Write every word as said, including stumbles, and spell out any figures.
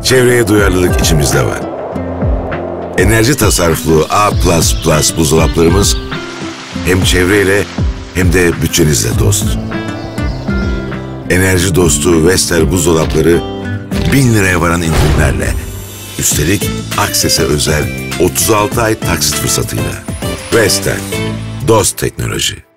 Çevreye duyarlılık içimizde var. Enerji tasarruflu A plus plus buzdolaplarımız hem çevreyle hem de bütçenizle dost. Enerji dostu Vestel buzdolapları bin liraya varan indirimlerle, üstelik Akses'e özel otuz altı ay taksit fırsatıyla. Vestel, dost teknoloji.